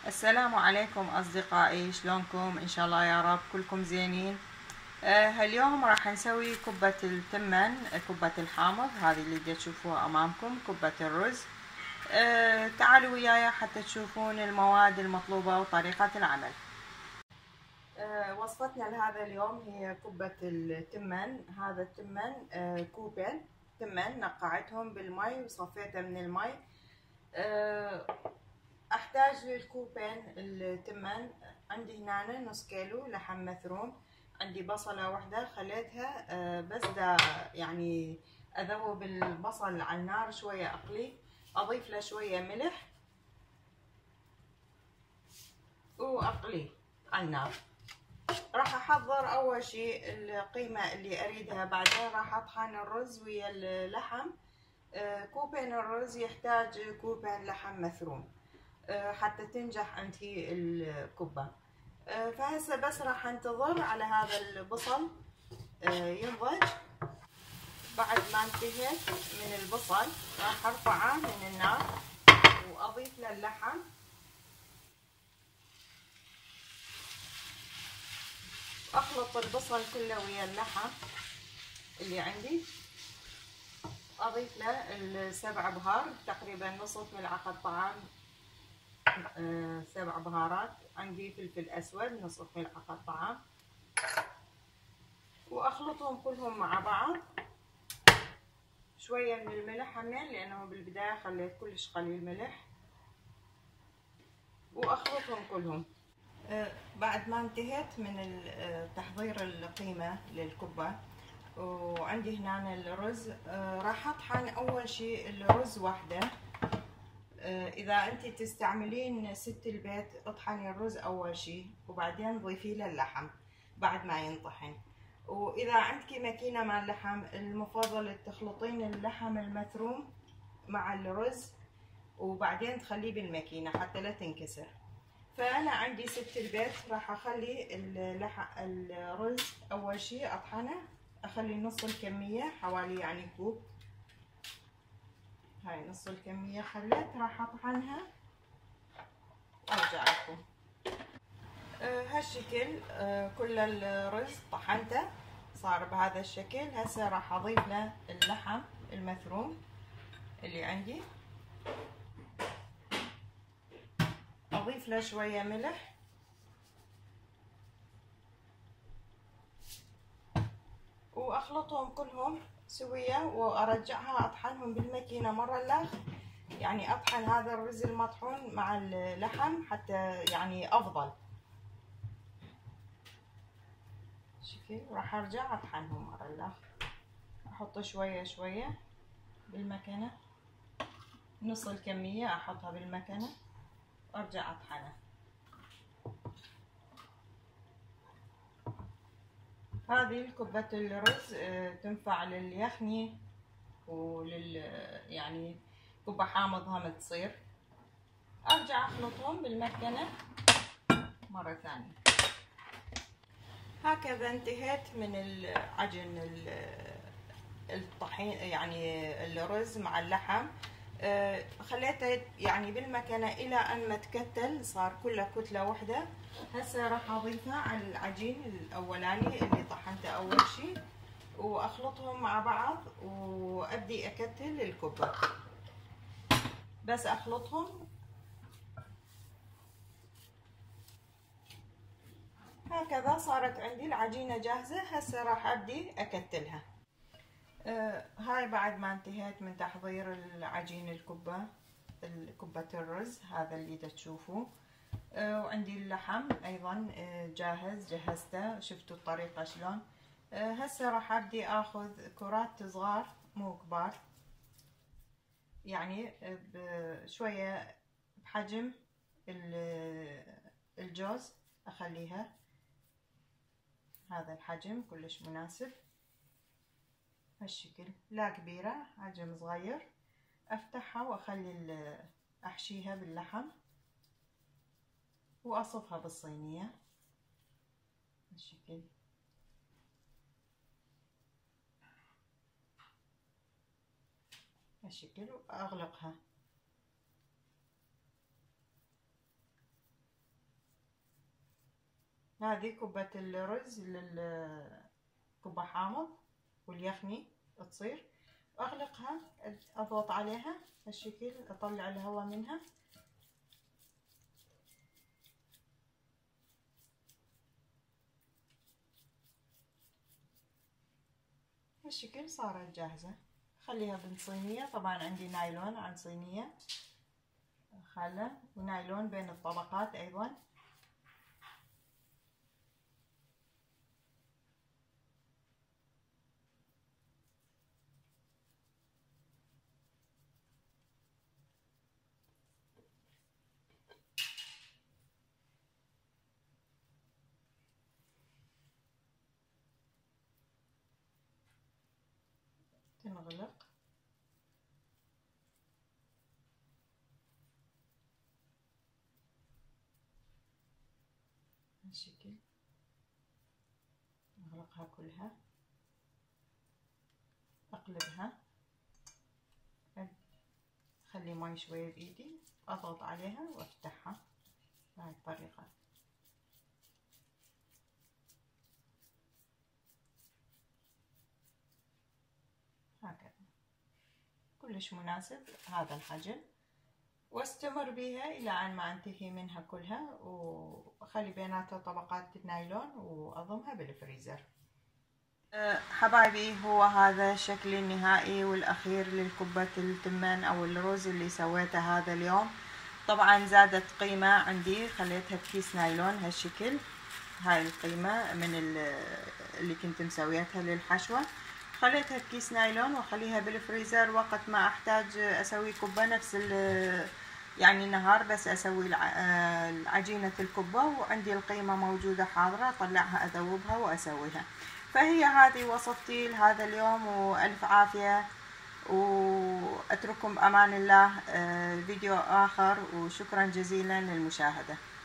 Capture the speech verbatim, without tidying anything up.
السلام عليكم أصدقائي، شلونكم؟ إن شاء الله يا رب كلكم زينين. آه اليوم راح نسوي كبة التمن، كبة الحامض هذه اللي تشوفوها أمامكم، كبة الرز. آه تعالوا وياي حتى تشوفون المواد المطلوبة وطريقة العمل. آه وصفتنا لهذا اليوم هي كبة التمن. هذا التمن آه كوبين تمن، نقعتهم بالمي وصفيته من المي. آه احتاج للكوبين التمن. عندي هنا نص كيلو لحم مثروم، عندي بصلة واحدة خليتها آه بس دا يعني اذوب البصل على النار شوية اقلي، اضيف له شوية ملح واقليه على النار. راح احضر اول شيء القيمة اللي اريدها، بعدين راح اطحن الرز ويا اللحم. آه كوبين الرز يحتاج كوبين لحم مثروم حتى تنجح عندي الكبة. فهسه بس راح انتظر على هذا البصل ينضج. بعد ما انتهيت من البصل راح ارفعه من النار واضيف له اللحم. اخلط البصل كله ويا اللحم اللي عندي. اضيف له السبع بهار، تقريبا نصف ملعقة طعام سبع بهارات. عندي فلفل اسود نصف ملعقة طعام، واخلطهم كلهم مع بعض. شوية من الملح همين لانه بالبداية خليت كلش قليل ملح، واخلطهم كلهم. آه بعد ما انتهيت من تحضير القيمة للكبة، وعندي هنا الرز. آه راح اطحن اول شيء الرز وحده. آه اذا انت تستعملين ست البيت اطحني الرز اول شيء وبعدين ضيفي له اللحم بعد ما ينطحن. واذا عندك ماكينه مع اللحم المفضل تخلطين اللحم المثروم مع الرز وبعدين تخليه بالماكينه حتى لا تنكسر. فانا عندي ست البيت راح اخلي اللحم الرز اول شيء اطحنه، اخلي نص الكميه حوالي يعني كوب. هاي نص الكميه خليت، راح اطحنها وارجع لكم. أه هالشكل أه كل الرز طحنته صار بهذا الشكل. هسه راح اضيف له اللحم المثروم اللي عندي، اضيف له شويه ملح واخلطهم كلهم سويه وارجعها اطحنهم بالماكينه مره الاخ. يعني اطحن هذا الرز المطحون مع اللحم حتى يعني افضل شكل. راح ارجع اطحنهم مره الاخ، احط شويه شويه بالمكنه، نص الكميه احطها بالمكنه وارجع اطحنه. هذه كبة الرز تنفع لليخني ولل يعني كبة حامض هم تصير. ارجع اخلطهم بالمكنة مرة ثانية. هكذا انتهيت من العجن الطحين يعني الرز مع اللحم. خليته يعني بالمكنة الى ان ما تكتل صار كله كتلة واحدة. هسه راح اضيفها على العجين الاولاني اللي طحنته اول شيء واخلطهم مع بعض وابدي اكتل الكبة. بس اخلطهم هكذا صارت عندي العجينة جاهزة. هسه راح ابدي اكتلها. آه هاي بعد ما انتهيت من تحضير العجين الكبة، كبة الرز هذا اللي تشوفوه. آه وعندي اللحم ايضا آه جاهز، جهزته شفتوا الطريقة شلون. آه هسه راح ابدي اخذ كرات صغار مو كبار، يعني بشوية بحجم الجوز اخليها هذا الحجم كلش مناسب هالشكل، لا كبيرة حجم صغير. افتحها واخلي احشيها باللحم واصفها بالصينية هالشكل. هالشكل واغلقها. هذه كبة الرز للكبة حامض واليخني تصير، اغلقها، اضغط عليها هالشكل، اطلع الهواء منها. هالشكل صارت جاهزة. خليها بصينية، طبعا عندي نايلون عن صينية خله، ونايلون بين الطبقات ايضا. تنغلق. هالشكل اغلقها كلها، اقلبها، اخلي ماي شوية بايدي، اضغط عليها وافتحها بهاي الطريقة. هكذا كلش مناسب هذا الحجم، واستمر بها الى ان ما انتهي منها كلها، واخلي بيناتها طبقات نايلون واضمها بالفريزر. حبايبي، هو هذا الشكل النهائي والاخير للكبة التمان او الرز اللي سويته هذا اليوم. طبعا زادت قيمة عندي، خليتها بكيس نايلون هالشكل، هاي القيمة من اللي كنت مسويتها للحشوة، خليتها بكيس نايلون واخليها بالفريزر وقت ما احتاج اسوي كبة نفس يعني النهار بس اسوي عجينة الكبة، وعندي القيمة موجودة حاضرة، اطلعها اذوبها واسويها. فهي هذه وصفتي لهذا اليوم، والف عافية، واترككم بامان الله. فيديو اخر، وشكرا جزيلا للمشاهدة.